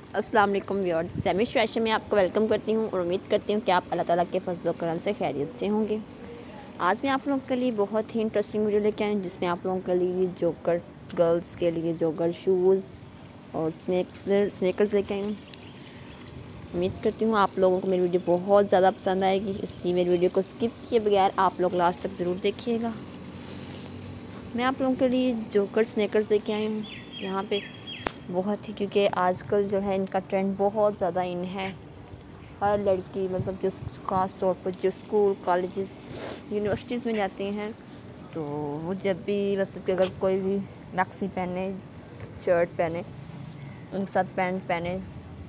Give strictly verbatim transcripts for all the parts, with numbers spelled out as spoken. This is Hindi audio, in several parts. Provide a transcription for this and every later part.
अस्सलाम वालेकुम व्यूअर्स, सेमिश फैशन में आपको वेलकम करती हूँ और उम्मीद करती हूँ कि आप अल्लाह ताला के फजल करम से खैरियत से होंगे। आज मैं आप लोगों के लिए बहुत ही इंटरेस्टिंग वीडियो लेके आई हूँ जिसमें आप लोगों के लिए जोकर गर्ल्स के लिए जोकर शूज़ और स्नैक्स स्नैकर्स लेके आई हूँ। उम्मीद करती हूँ आप लोगों को मेरी वीडियो बहुत ज़्यादा पसंद आएगी, इसलिए मेरी वीडियो को स्किप किए बगैर आप लोग लास्ट तक ज़रूर देखिएगा। मैं आप लोगों के लिए जोकर स्नैकर्स लेके आई हूँ यहाँ पे बहुत ही, क्योंकि आजकल जो है इनका ट्रेंड बहुत ज़्यादा इन है। हर लड़की मतलब जो ख़ास तौर पर जो स्कूल कॉलेजेस यूनिवर्सिटीज़ में जाती हैं तो वो जब भी मतलब कि अगर कोई भी मैक्सी पहने, शर्ट पहने, उनके साथ पैंट पहने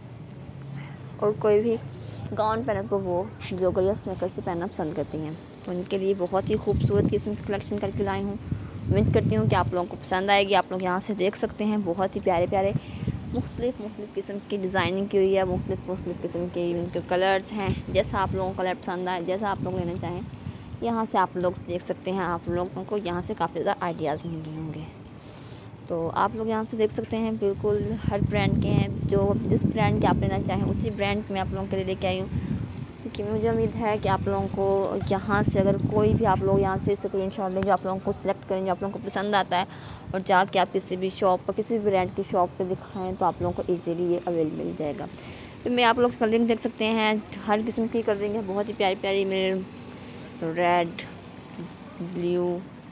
और कोई भी गाउन पहने तो वो जोगर या स्नैकर से पहनना पसंद करती हैं। उनके लिए बहुत ही खूबसूरत किस्म की कलेक्शन करके लाई हूँ। उम्मीद करती हूँ कि आप लोगों को पसंद आएगी। आप लोग यहाँ से देख सकते हैं बहुत ही प्यारे प्यारे मुख्तलिफ़ मुख्तलिफ़ किस्म की डिज़ाइनिंग की हुई है, मुख्तलिफ़ मुख्तलिफ़ किस्म के उनके कलर्स हैं। जैसा आप लोगों को कलर पसंद आए, जैसा आप लोग लेना चाहें, यहाँ से आप लोग देख सकते हैं। आप लोगों को यहाँ से काफ़ी ज़्यादा आइडियाज़ मिल रहे होंगे। तो आप लोग यहाँ से देख सकते हैं, बिल्कुल हर ब्रांड के हैं। जो जिस ब्रांड के आप लेना चाहें उसी ब्रांड में आप लोगों के लिए लेके आई हूँ, क्योंकि मुझे उम्मीद है कि आप लोगों को यहाँ से अगर कोई भी आप लोग यहाँ से स्क्रीनशॉट लें जो आप लोगों को सिलेक्ट करें, जो आप लोगों को पसंद आता है, और जाके आप किसी भी शॉप पर किसी भी ब्रांड की शॉप पे दिखाएं तो आप लोगों को इजीली ये अवेलेबल मिल जाएगा। तो मैं आप लोग कलरिंग देख सकते हैं, हर किस्म की कलरिंग है, बहुत ही प्यारी प्यारी। मेरे red, blue,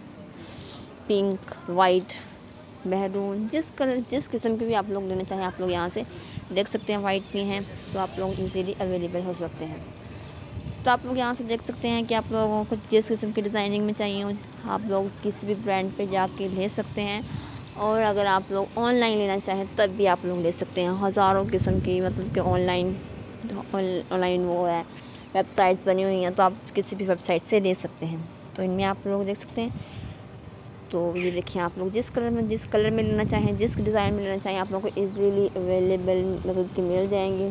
pink, white, maroon, जिस कलर जिस किस्म के भी आप लोग लेना चाहें आप लोग यहाँ से देख सकते हैं। वाइट भी हैं तो आप लोग इजीली अवेलेबल हो सकते हैं। तो आप लोग यहाँ से देख सकते हैं कि आप लोगों को जिस किस्म की डिज़ाइनिंग में चाहिए हो आप लोग किसी भी ब्रांड पे जाके ले सकते हैं। और अगर आप लोग ऑनलाइन लेना चाहें तब भी आप लोग ले सकते हैं। हज़ारों किस्म की मतलब कि ऑनलाइन ऑनलाइन वो है, वेबसाइट्स बनी हुई हैं, तो आप किसी भी वेबसाइट से ले सकते हैं। तो इनमें आप लोग देख सकते हैं। तो ये देखिए, आप लोग जिस कलर में जिस कलर में लेना चाहें, जिस डिज़ाइन में लेना चाहें, आप लोगों को इजीली अवेलेबल मतलब कि मिल जाएंगे।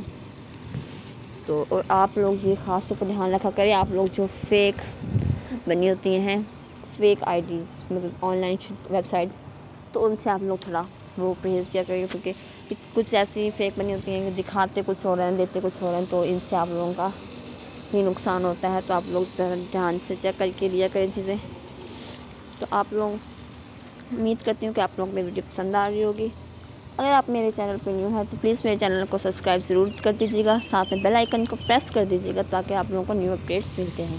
तो और आप लोग ये ख़ास तौर पर ध्यान रखा करें, आप लोग जो फेक बनी होती हैं, फेक आईडीज़ मतलब ऑनलाइन वेबसाइट्स, तो उनसे आप लोग थोड़ा वो परहेज़ किया करें, क्योंकि कुछ ऐसी फेक बनी होती हैं कि दिखाते कुछ हो रहे हैं, देते कुछ हो रहे हैं, तो इनसे आप लोगों का ही नुकसान होता है। तो आप लोग ध्यान से चेक करके लिया करें चीज़ें। तो आप लोग उम्मीद करती हूँ कि आप लोगों को मेरी वीडियो पसंद आ रही होगी। अगर आप मेरे चैनल पर न्यू हैं तो प्लीज़ मेरे चैनल को सब्सक्राइब ज़रूर कर दीजिएगा, साथ में बेल आइकन को प्रेस कर दीजिएगा ताकि आप लोगों को न्यू अपडेट्स मिलते हैं।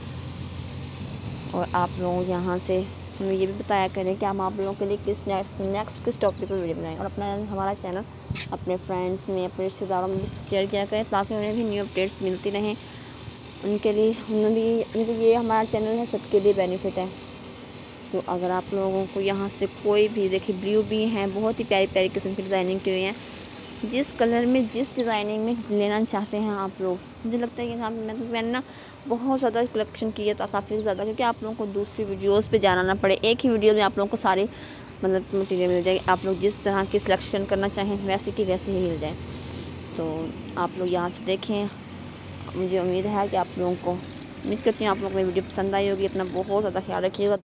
और आप लोग यहाँ से हमें ये भी बताया करें कि हम आप लोगों के लिए किस नेक्स्ट किस टॉपिक पर वीडियो बनाएं, और अपना हमारा चैनल अपने फ्रेंड्स में, अपने रिश्तेदारों में भी शेयर किया करें ताकि उन्हें भी न्यू अपडेट्स मिलती रहें। उनके लिए उन्हें भी ये हमारा चैनल है, सबके लिए बेनिफिट है। तो अगर आप लोगों को यहाँ से कोई भी देखिए, ब्लू भी हैं, बहुत ही प्यारी प्यारी किस्म की डिज़ाइनिंग की हुई है। जिस कलर में जिस डिज़ाइनिंग में लेना चाहते हैं आप लोग, मुझे लगता है कि आप मतलब मैंने ना बहुत ज़्यादा कलेक्शन की है, तो काफ़ी ज़्यादा, क्योंकि आप लोगों को दूसरी वीडियोस पे जाना ना पड़े, एक ही वीडियो में आप लोगों को सारी मतलब मटेरियल मिल जाएगी। आप लोग जिस तरह की सिलेक्शन करना चाहें वैसे की वैसे ही मिल जाए। तो आप लोग यहाँ से देखें। मुझे उम्मीद है कि आप लोगों को उम्मीद करती हूँ आप लोगों को मेरी वीडियो पसंद आई होगी। अपना बहुत ज़्यादा ख्याल रखिएगा।